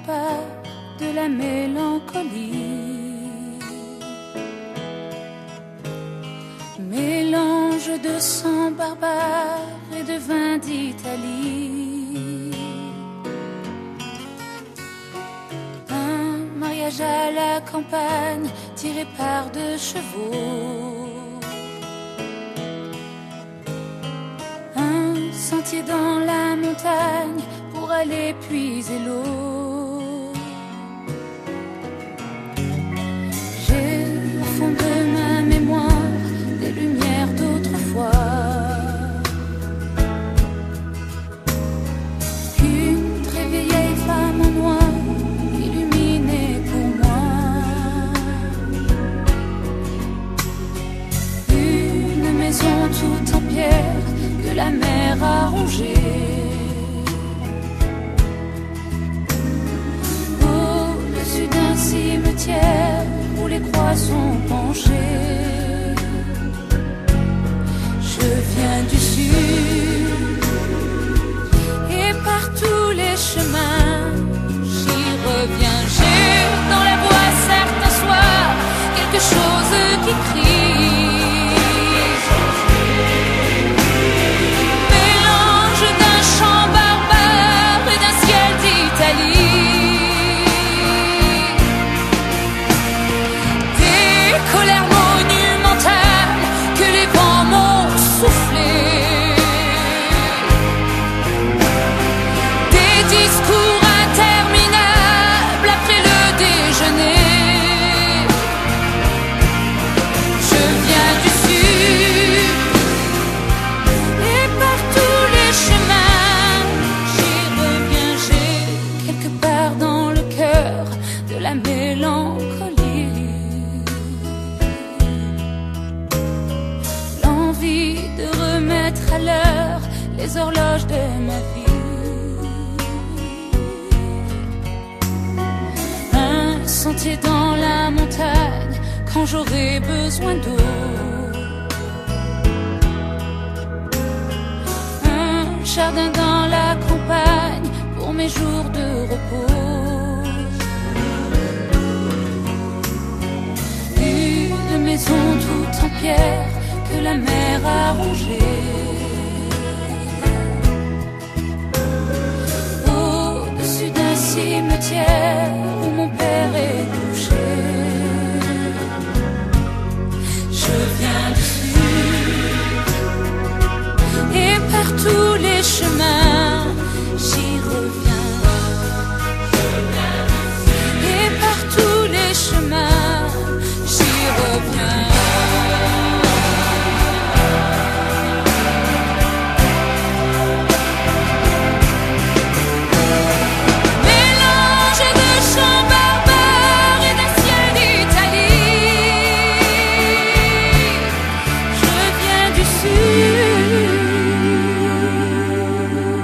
part de la mélancolie. Mélange de sang barbare et de vin d'Italie. Un mariage à la campagne tiré par deux chevaux. Un sentier dans la montagne pour aller puiser l'eau. J'ai au fond de ma mémoire des lumières d'autrefois. Une très vieille femme en noir illuminée pour moi. Une maison toute en pierre que la mer a rongée. Au-dessus d'un cimetière où les croix sont penchées. Je viens du sud et par tous les chemins j'y reviens. J'ai dans la voix certains soirs quelque chose qui crie. Mélange d'un chant barbare et d'un ciel d'Italie. Des colères monumentales que les vents m'ont soufflé. Des discours interminables après le déjeuner. Je viens du sud et par tous les chemins j'y reviens. J'ai quelque part dans le cœur de la mélancolie. L'envie de remettre à l'heure les horloges de ma vie. Un sentier dans la montagne quand j'aurai besoin d'eau. Un jardin dans la campagne pour mes jours de repos. Une maison toute en pierre que la mer a rongée. Au-dessus d'un cimetière où mon père est couché. Je viens du sud et par tous les chemins j'y reviens. Et par tous les chemins j'y reviens. Mélange de chants barbares et d'un ciel d'Italie. Je viens du sud.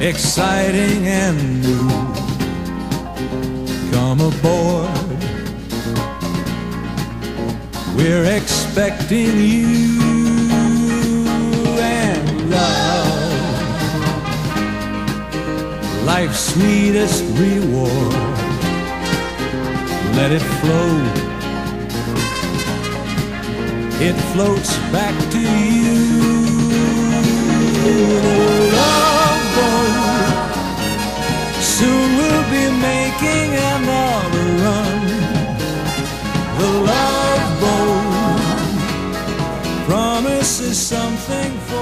exciting and new. Come aboard, we're expecting you. And love, life's sweetest reward, let it flow, it floats back to you. The love boat, soon we'll be making another run. The love boat promises something for